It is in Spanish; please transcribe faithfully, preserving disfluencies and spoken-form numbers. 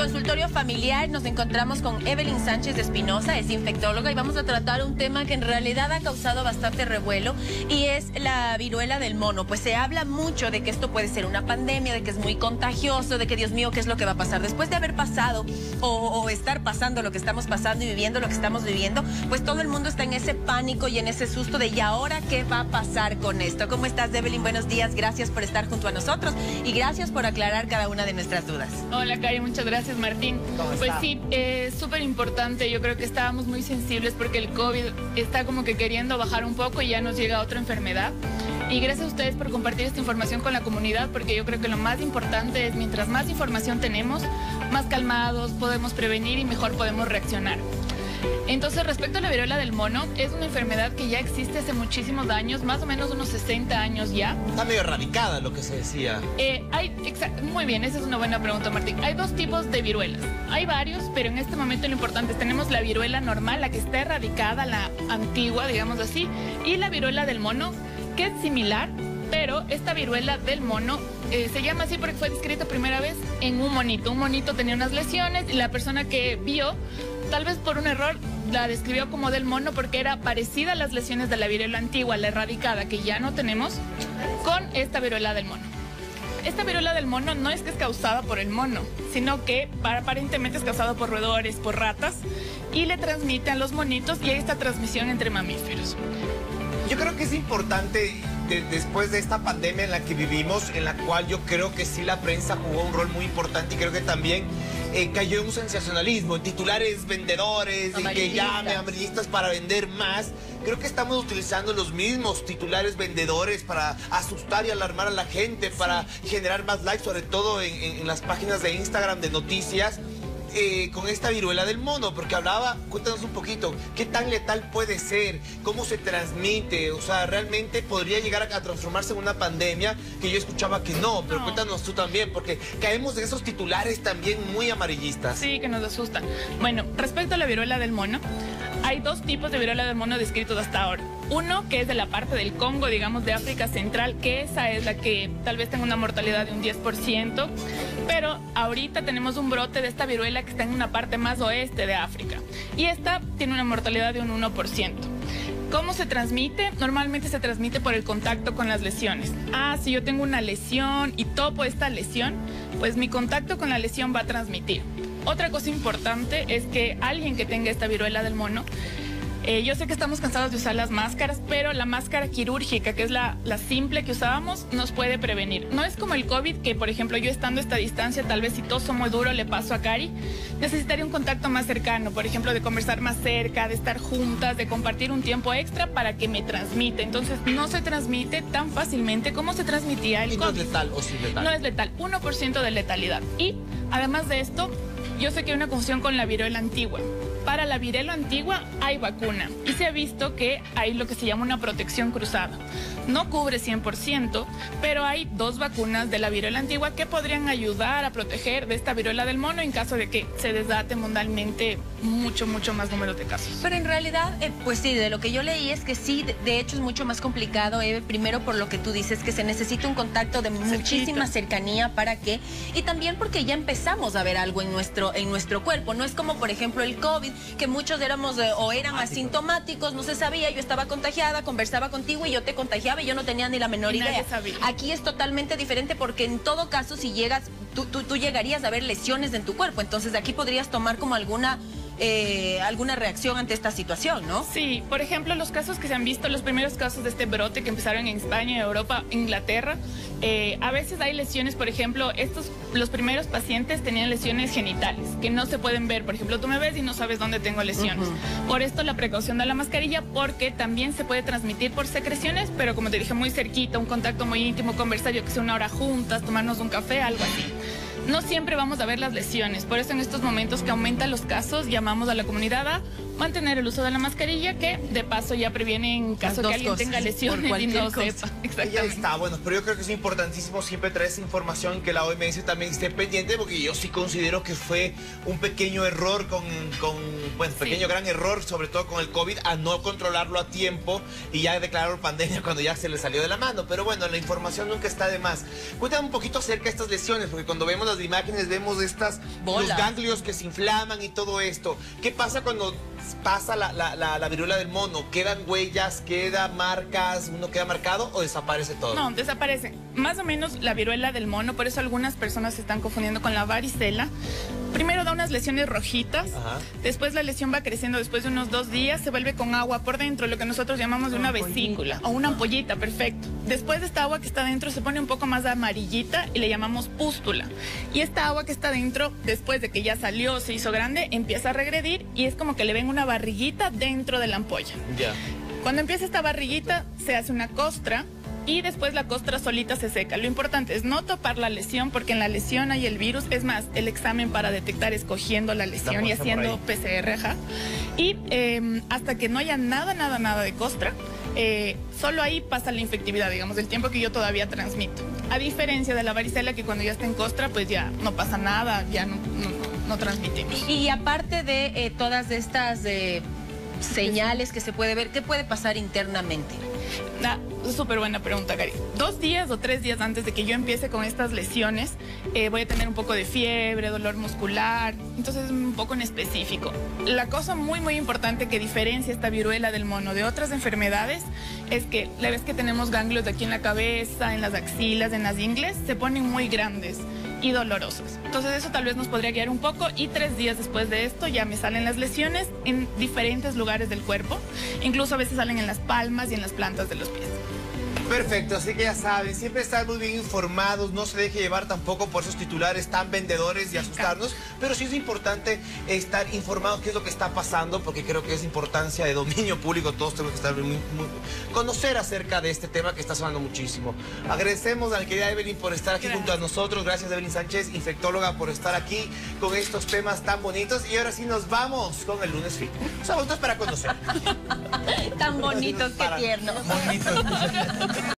consultorio familiar nos encontramos con Evelyn Sánchez de Espinosa, es infectóloga, y vamos a tratar un tema que en realidad ha causado bastante revuelo y es la viruela del mono. Pues se habla mucho de que esto puede ser una pandemia, de que es muy contagioso, de que Dios mío, ¿qué es lo que va a pasar? Después de haber pasado o, o estar pasando lo que estamos pasando y viviendo lo que estamos viviendo, pues todo el mundo está en ese pánico y en ese susto de ¿y ahora qué va a pasar con esto? ¿Cómo estás, Evelyn? Buenos días, gracias por estar junto a nosotros y gracias por aclarar cada una de nuestras dudas. Hola, Cari, muchas gracias, Martín. Pues sí, es eh, súper importante. Yo creo que estábamos muy sensibles porque el COVID está como que queriendo bajar un poco y ya nos llega otra enfermedad. Y gracias a ustedes por compartir esta información con la comunidad, porque yo creo que lo más importante es mientras más información tenemos, más calmados podemos prevenir y mejor podemos reaccionar. Entonces, respecto a la viruela del mono, es una enfermedad que ya existe hace muchísimos años, más o menos unos sesenta años ya. Está medio erradicada lo que se decía. Eh, hay, muy bien, esa es una buena pregunta, Martín. Hay dos tipos de viruelas. Hay varios, pero en este momento lo importante es tenemos la viruela normal, la que está erradicada, la antigua, digamos así, y la viruela del mono, que es similar, pero esta viruela del mono eh, se llama así porque fue descrita primera vez en un monito. Un monito tenía unas lesiones y la persona que vio, tal vez por un error, la describió como del mono porque era parecida a las lesiones de la viruela antigua, la erradicada, que ya no tenemos, con esta viruela del mono. Esta viruela del mono no es que es causada por el mono, sino que aparentemente es causada por roedores, por ratas, y le transmite a los monitos y hay esta transmisión entre mamíferos. Yo creo que es importante, de, después de esta pandemia en la que vivimos, en la cual yo creo que sí la prensa jugó un rol muy importante y creo que también eh, cayó en un sensacionalismo, en titulares vendedores, y que llame amarillistas para vender más. Creo que estamos utilizando los mismos titulares vendedores para asustar y alarmar a la gente, para sí. generar más likes, sobre todo en, en, en las páginas de Instagram de noticias. Eh, con esta viruela del mono, porque hablaba, cuéntanos un poquito, ¿qué tan letal puede ser? ¿Cómo se transmite? O sea, ¿realmente podría llegar a, a transformarse en una pandemia? Que yo escuchaba que no, pero no. Cuéntanos tú también, porque caemos en esos titulares también muy amarillistas. Sí, que nos asustan. Bueno, respecto a la viruela del mono, hay dos tipos de viruela del mono descritos hasta ahora. Uno que es de la parte del Congo, digamos de África Central, que esa es la que tal vez tenga una mortalidad de un diez por ciento, pero ahorita tenemos un brote de esta viruela que está en una parte más oeste de África y esta tiene una mortalidad de un uno por ciento. ¿Cómo se transmite? Normalmente se transmite por el contacto con las lesiones. Ah, si yo tengo una lesión y topo esta lesión, pues mi contacto con la lesión va a transmitir. Otra cosa importante es que alguien que tenga esta viruela del mono, eh, yo sé que estamos cansados de usar las máscaras, pero la máscara quirúrgica, que es la, la simple que usábamos, nos puede prevenir. No es como el COVID, que por ejemplo yo estando a esta distancia, tal vez si toso muy duro le paso a Cari, necesitaría un contacto más cercano, por ejemplo de conversar más cerca, de estar juntas, de compartir un tiempo extra para que me transmite. Entonces no se transmite tan fácilmente como se transmitía el ¿Y COVID. no es letal o sí letal? No es letal, uno por ciento de letalidad. Y además de esto, yo sé que hay una confusión con la viruela antigua. Para la viruela antigua hay vacuna y se ha visto que hay lo que se llama una protección cruzada. No cubre cien por ciento, pero hay dos vacunas de la viruela antigua que podrían ayudar a proteger de esta viruela del mono en caso de que se desate mundialmente mucho, mucho más número de casos. Pero en realidad, eh, pues sí, de lo que yo leí es que sí, de, de hecho es mucho más complicado, Eve, primero por lo que tú dices, que se necesita un contacto de Cerquita. muchísima cercanía para que, y también porque ya empezamos a ver algo en nuestro, en nuestro cuerpo. No es como, por ejemplo, el COVID, que muchos éramos eh, o eran asintomáticos, no se sabía, yo estaba contagiada, conversaba contigo y yo te contagiaba y yo no tenía ni la menor y idea. Sabía. Aquí es totalmente diferente porque en todo caso si llegas, tú, tú, tú llegarías a ver lesiones en tu cuerpo, entonces aquí podrías tomar como alguna... Eh, alguna reacción ante esta situación, ¿no? Sí, por ejemplo, los casos que se han visto, los primeros casos de este brote que empezaron en España, Europa, Inglaterra, eh, a veces hay lesiones, por ejemplo, estos, los primeros pacientes tenían lesiones genitales, que no se pueden ver. Por ejemplo, tú me ves y no sabes dónde tengo lesiones. Uh-huh. Por esto la precaución de la mascarilla, porque también se puede transmitir por secreciones, pero como te dije, muy cerquita, un contacto muy íntimo, conversar, yo que sé, una hora juntas, tomarnos un café, algo así. No siempre vamos a ver las lesiones, por eso en estos momentos que aumentan los casos, llamamos a la comunidad a mantener el uso de la mascarilla, que de paso ya previene en caso que alguien cosas, tenga lesiones y no cosa. sepa. Exactamente. Ya está, bueno, pero yo creo que es importantísimo siempre traer esa información, que la O M S también esté pendiente, porque yo sí considero que fue un pequeño error con, con bueno, pequeño sí. gran error, sobre todo con el COVID, a no controlarlo a tiempo y ya declarar pandemia cuando ya se le salió de la mano. Pero bueno, la información nunca está de más. Cuéntame un poquito acerca de estas lesiones, porque cuando vemos las las imágenes vemos estas, Bolas. los ganglios que se inflaman y todo esto. ¿Qué pasa cuando pasa la, la, la, la viruela del mono? ¿Quedan huellas, quedan marcas, uno queda marcado o desaparece todo? No, desaparece. Más o menos la viruela del mono, por eso algunas personas se están confundiendo con la varicela. Primero da unas lesiones rojitas, Ajá. después la lesión va creciendo, después de unos dos días se vuelve con agua por dentro, lo que nosotros llamamos de una vesícula o una ampollita, perfecto. Después de esta agua que está dentro se pone un poco más amarillita y le llamamos pústula. Y esta agua que está dentro, después de que ya salió, se hizo grande, empieza a regredir y es como que le ven una barriguita dentro de la ampolla. Ya. Cuando empieza esta barriguita se hace una costra y después la costra solita se seca. Lo importante es no topar la lesión porque en la lesión hay el virus. Es más, el examen para detectar es cogiendo la lesión y haciendo P C R. Ajá. Y eh, hasta que no haya nada, nada, nada de costra, eh, solo ahí pasa la infectividad, digamos, el tiempo que yo todavía transmito. A diferencia de la varicela que cuando ya está en costra, pues ya no pasa nada, ya no, no, no transmitimos. Y, y aparte de eh, todas estas eh, señales que se puede ver, ¿qué puede pasar internamente? Ah, súper buena pregunta, Cari. Dos días o tres días antes de que yo empiece con estas lesiones, eh, voy a tener un poco de fiebre, dolor muscular, entonces un poco en específico. La cosa muy, muy importante que diferencia esta viruela del mono de otras enfermedades es que la vez que tenemos ganglios de aquí en la cabeza, en las axilas, en las ingles, se ponen muy grandes y dolorosos. Entonces eso tal vez nos podría guiar un poco y tres días después de esto ya me salen las lesiones en diferentes lugares del cuerpo, incluso a veces salen en las palmas y en las plantas de los pies. Perfecto, así que ya saben, siempre estar muy bien informados, no se deje llevar tampoco por esos titulares tan vendedores y asustarnos, pero sí es importante estar informados qué es lo que está pasando, porque creo que es importancia de dominio público, todos tenemos que estar muy, muy, conocer acerca de este tema que está sonando muchísimo. Agradecemos a la querida Evelyn por estar aquí Gracias. junto a nosotros, gracias Evelyn Sánchez, infectóloga, por estar aquí con estos temas tan bonitos, y ahora sí nos vamos con el lunes fit. Son bonitos para conocer. Tan bonitos, qué Para- tiernos. Bonitos.